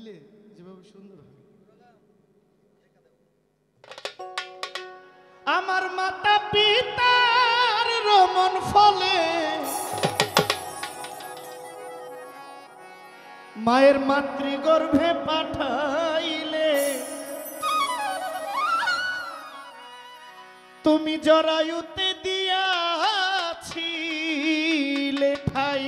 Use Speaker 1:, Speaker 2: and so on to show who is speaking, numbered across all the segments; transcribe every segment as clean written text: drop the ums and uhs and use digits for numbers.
Speaker 1: দিলে যেভাবে সুন্দর হয়। আমার মাতা পিতার রমন ফলে মায়ের মাতৃগর্ভে পাঠাইলে তুমি জরায়ুতে দিয়াছিলে ঠাই।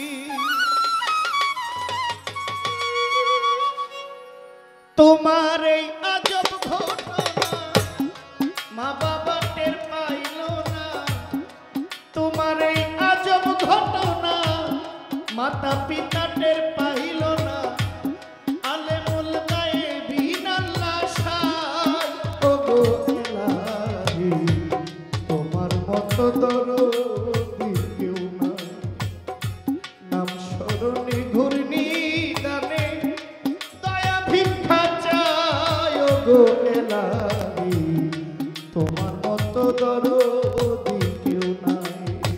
Speaker 1: তোমার এই আজব ঘটনা মা বাবা টের পাইল না। তোমার এই আজব ঘটনা মাতা পিতা টের পাইল না। আলেমুল গায়েবিন আল্লাহ শাহ ওগো ইলাহি তোমার মতো দরদি কেউ নাই। নাম স্মরণে ঘূর্ণি দানে দয়া ভিক্ষা চাই ওগো ইলাহি তোমার মতো দরদি কেউ নাই।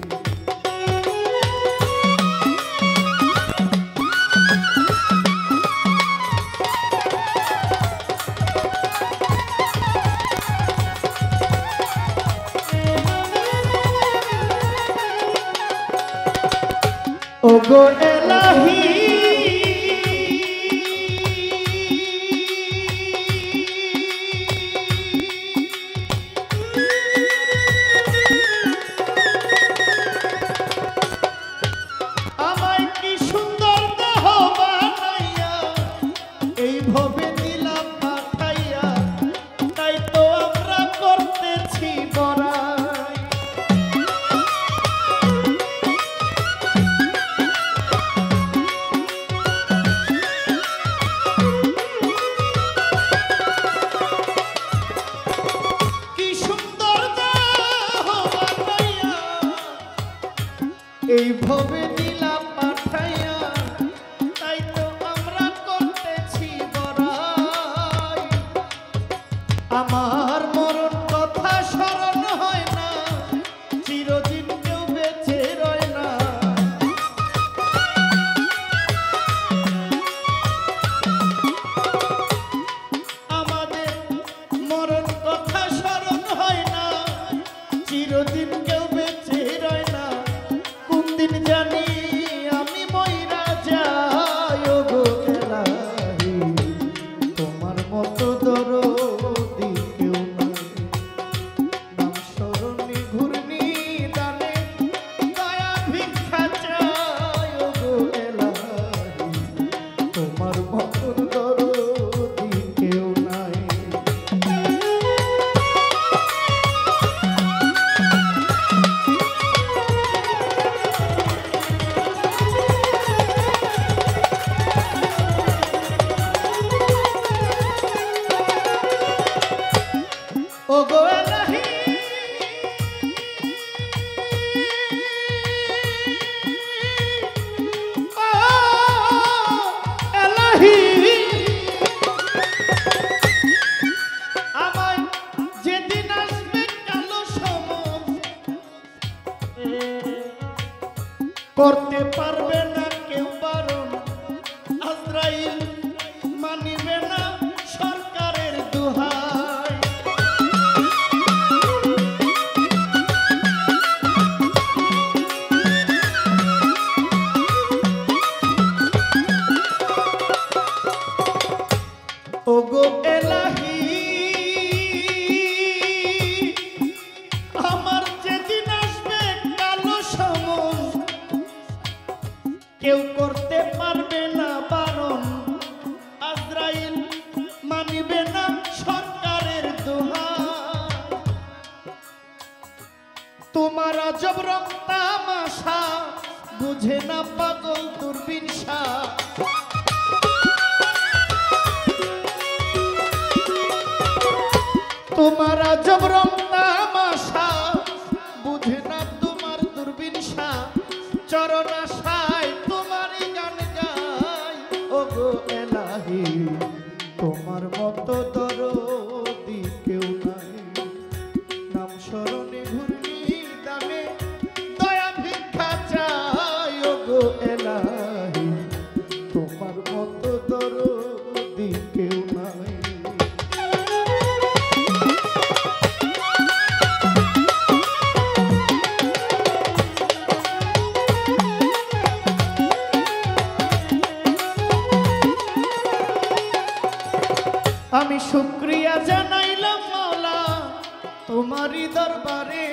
Speaker 1: ওগো এলাহি আমায় কি সুন্দর দেহ বানাইয়া এই ভবে দিলাম পাঠাইয়া। তাই তো আমরা করতেছি বড়াই। এই ভবে দিলাম পাঠাইয়া তাই তো আমরা করতেছি বড়াই। আমার মরণ কথা স্মরণ হয় না, চিরদিন কেউ বেঁচে রয় না। আমাদের মরণ কথা স্মরণ হয় না, চিরদিন কেউ বেঁচে রয় না। জানি আমি মইরা যাই ওগো এলাহি তোমার মতো দরদি কেউ নাই। নাম স্মরণে ঘূর্ণি দানে দয়া ভিক্ষা চাই ওগো এলাহি তোমার মতো দরদি কেউ নাই। ওগো এলাহি ও এলাহি আমায় যেদিন আসবে কালো সময় করতে পারবে না কেউ বারণ। আজরাইল মানিবে না সরকারের দোহাই। ওগো এলাহি আমার যেদিন আসবে কালো সময় কেউ করতে পারবে না বারণ। আজরাইল মানিবে না সরকারের দোহাই। তোমার আজব রং তামাশা বুঝে না পাগল দূরবীন শাহ। তোমার আজব রং তামাশা বুঝে না তোমার দূরবীন শাহ। চরণ আশায় তোমার গান গাই ওগো এলাহি তোমার মতো দরদি কেউ নাই। নাম স্মরণে ঘূর্ণি দানে দয়া ভিক্ষা চাই ওগো এলাহি তোমার মতো দরদি আমি শুকরিয়া জানাইলাম মাওলা তোমারই দরবারে,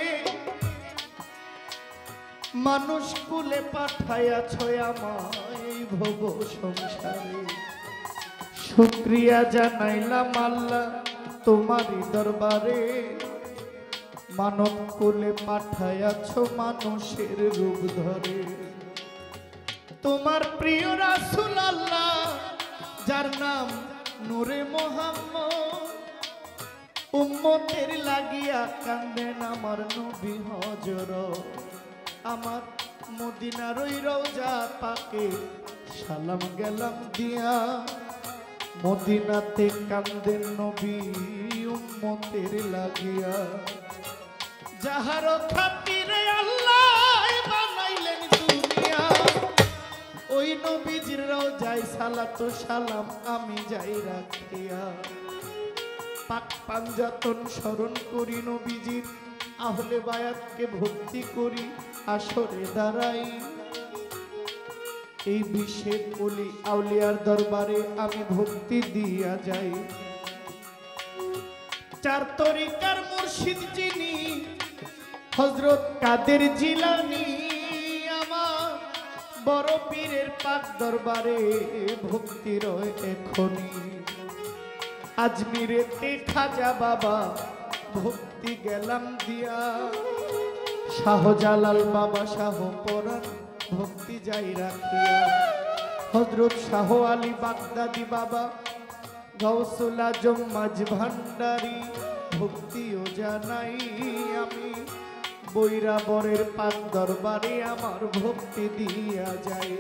Speaker 1: মানুষ কুলে পাঠাইয়াছ আমায় ভব সংসারে। শুকরিয়া জানাইলাম আল্লাহ তোমারই দরবারে, মানব কুলে পাঠাইয়াছ মানুষের রূপ ধরে। তোমার প্রিয় রাসূল আল্লাহ যার নাম নূরে মোহাম্মদ, উম্মতের লাগিয়া কান্দেন আমার নবী হযরত। আমার মদিনার ওই রওজা পাকে সালাম গেলাম দিয়া, মদিনাতে কান্দেন নবী উম্মতের লাগিয়া। যাহার খাতিরে আল্লাহ বানাইলেন দুনিয়া, ওই নবীজির রওজায় সালাত ও সালাম আমি যাই রাখিয়া। পাক পাঞ্জাতন স্মরণ করি নবীজির, আহলে বায়াতকে ভক্তি করি আসরে দাঁড়াই। এই বিশ্বের ওলি আউলিয়ার দরবারে আমি ভক্তি দিয়া যাই। চার তরিকার মুর্শিদ যিনি হযরত কাদের জিলানী, আমার বড় পীরের পাক দরবারে ভক্তি রয় এখনি। আজমিরেতে খাজা বাবা ভক্তি গেলাম দিয়া, শাহজালাল বাবা শাহ পরাণ ভক্তি যাই রাখিয়া। হযরত শাহ আলী বাগদাদি বাবা গাউসুল আজম মাঝ ভান্ডারী ভক্তিও জানাই আমি। বৈরাবরের পাক দরবারে আমার ভক্তি দিয়া যায়।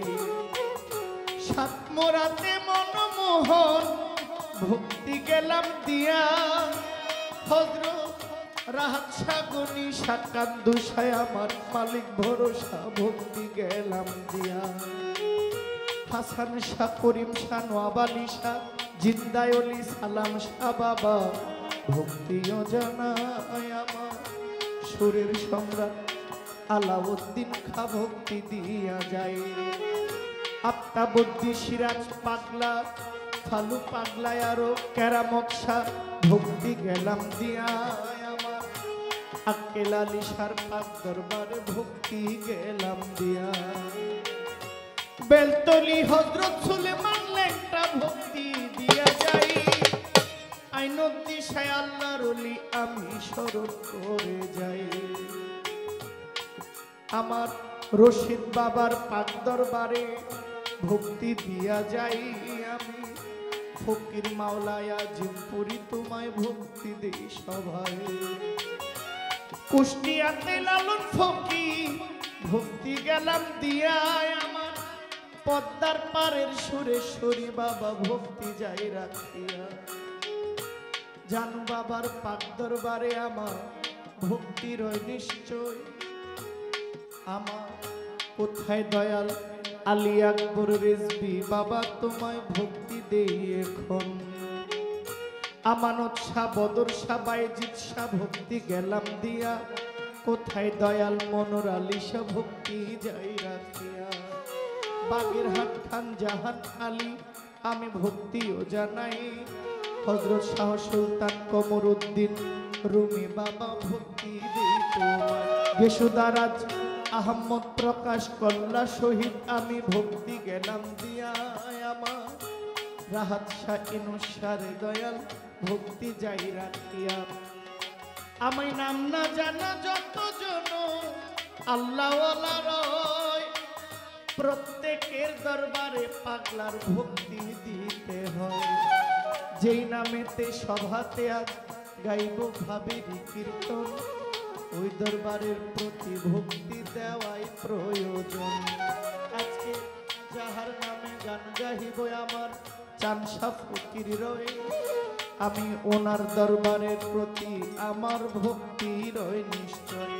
Speaker 1: সাতমোরাতে মনমোহন ভক্তি গেলাম দিয়া, হযরত রাহাত সাগনি সাকান্দুষায় আমার মালিক ভরসা ভক্তি গেলাম দিয়া। হাসান শাহ করিম শাহ নওয়াব আলী শাহ জিন্দায় অলি সালাম শাহ বাবা ভক্তিও জানাই আমার। সুরের সম্রাট আলাউদ্দিন খা ভক্তি দিয়া যায়। আফতাবুদ্দিন সিরাজ পাগলা ফালু পাগলায় আরো কেরামত শাহ ভক্তি গেলাম দিয়া আমার। আক্কেল আলী শাহর পাক দরবারে ভক্তি গেলাম দিয়া। বেলতলি হযরত সুলেমান লেংটা ভক্তি দিয়া যাই। আইনউদ্দিন শাহ আল্লাহর ওলি আমি স্মরণ করে যাই। আমার রশিদ বাবার পাক দরবারে ভক্তি দিয়া যাই আমি। ফকির মাওলায়া জিমপুরি তোমায় ভক্তি দেই সবাই। কুষ্টিয়াতে লালন ফকির ভক্তি গেলাম দিয়া আমার। পদ্মার পারের সুরেশ্বরী বাবা ভক্তি যাই রাখিয়া। জানু বাবার পাক দরবারে আমার ভক্তি রয় নিশ্চয়। আমার কোথায় দয়াল আলী আকবর রিজভী বাবা তোমায় ভক্তি দেই এখন। আমানত শাহ বদর শাহ বাইজিৎ শাহ ভক্তি গেলাম দিয়া। কোথায় দয়াল মনোর আলী শাহ ভক্তি যাই রাখিয়া। বাগেরহাট খান জাহান আলী আমি ভক্তিও জানাই। হযরত শাহ সুলতান কমরউদ্দিন রুমি বাবা ভক্তি দেই তোমায়। গেসুদারাজ আহমদ প্রকাশ কল্লা শহীদ আমি ভক্তি গেলাম দিয়া আমার। রাহাত শাহ ইনুসারে দয়াল ভক্তি যাই রাখিয়া। আমি নাম না জানা যত জন আল্লাহওয়ালা রয়, প্রত্যেকের দরবারে পাগলার ভক্তি দিতে হয়। যেই নামেতে সভাতে আজ গাইব ভাবেরি কীর্তন, ওই দরবারের প্রতি ভক্তি দেওয়াই প্রয়োজন। আজকে যাহার নামে গান গাহিব আমার চানসা ফকির রয়, আমি ওনার দরবারের প্রতি আমার ভক্তি রয় নিশ্চয়।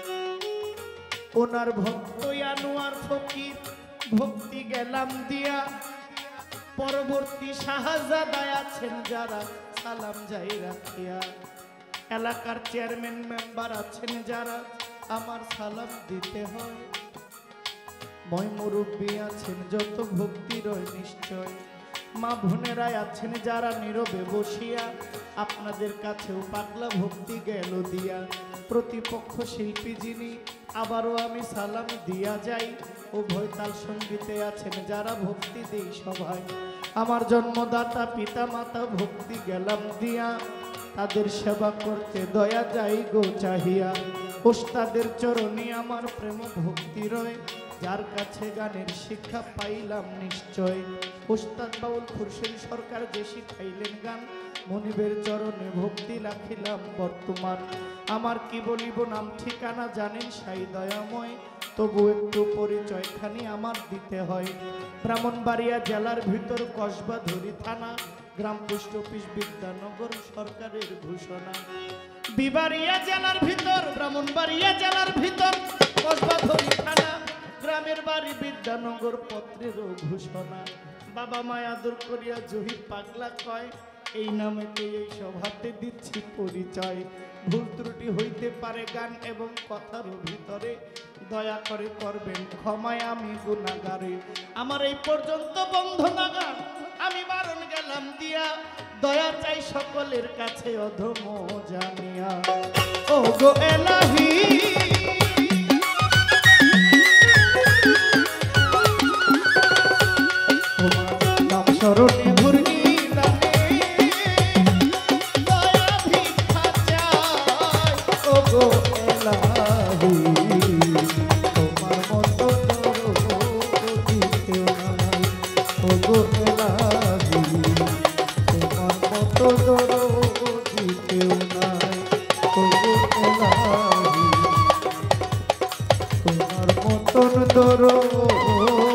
Speaker 1: ওনার ভক্ত আনোয়ার ফকির ভক্তি গেলাম দিয়া। পরবর্তী শাহজাদায় আছেন যারা সালাম যাই রাখিয়া। এলাকার চেয়ারম্যান মেম্বার আছেন যারা আমার সালাম দিতে হয়। ময় মুরব্বী আছেন যত ভক্তি রয় নিশ্চয়। মা বোনেরা আছেন যারা নীরবে বসিয়া, আপনাদের কাছেও পাগলা ভক্তি গেল দিয়া। প্রতিপক্ষ শিল্পী যিনি আবারও আমি সালাম দিয়া যাই। উভয় তাল সঙ্গীতে আছেন যারা ভক্তি দেই সবাই। আমার জন্মদাতা পিতা মাতা ভক্তি গেলাম দিয়া, তাদের সেবা করতে দয়া যাই গো চাহিয়া। ওস্তাদের চরণে আমার প্রেম ভক্তি রয়, যার কাছে গানের শিক্ষা পাইলাম নিশ্চয়। ওস্তাদ বাউল খুরশেদ সরকার যে শিখাইলেন গান, মনিবের চরণে ভক্তি রাখিলাম বর্তমান। আমার কি বলিব নাম ঠিকানা জানেন সাই দয়াময়, তবু একটু পরিচয়খানি আমার দিতে হয়। ব্রাহ্মণবাড়িয়া জেলার ভিতর কসবা ধরি থানা, গ্রাম পোস্ট অফিস বিদ্যানগর সরকারের ঘোষণা। বিবাড়িয়া জেলার ভিতর, ব্রাহ্মণবাড়িয়া জেলার ভিতর কসবা ধরি থানা, গ্রামের বাড়ি বিদ্যানগর পত্রেরও ঘোষণা। বাবা মায় আদর করিয়া জহির পাগলা কয়, এই নামেতে এই সভাতে দিচ্ছি পরিচয়। ভুল ত্রুটি হইতে পারে গান এবং কথার ভিতরে, দয়া করে করবেন ক্ষমায় আমি গুনাহগারে। আমার এই পর্যন্ত বন্ধনা গান আমি বারণ গেলাম দিয়া, দয়া চাই সকলের কাছে অধম জানিয়া। ও গো এলাহি তোমার নাম স্মরণে ঘুরনি লাগে, দয়া ভিক্ষা চাই। ও গো এলাহি তোমার মতো দরদি কেউ নাই। ও গো এলাহি তোমার মতো দরদি কেউ নাই। ও গো এলাহি তোমার মতন দরদি